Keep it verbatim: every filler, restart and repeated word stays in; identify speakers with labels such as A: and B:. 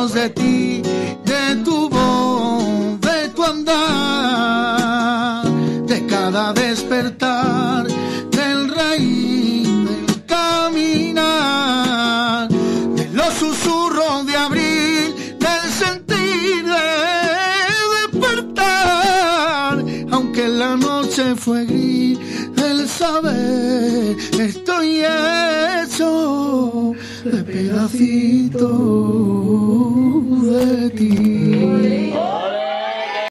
A: pedacitos de ti, de tu voz, de tu andar, de cada despertar, del reír, del caminar, de los susurros de abril, del sentir de despertar, aunque la noche fue gris, del saber estoy hecho de pedacitos de ti.